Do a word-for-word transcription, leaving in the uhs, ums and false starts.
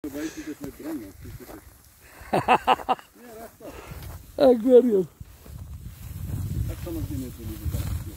să vă aici de metronă. Era asta. Acolo. Asta nu vine să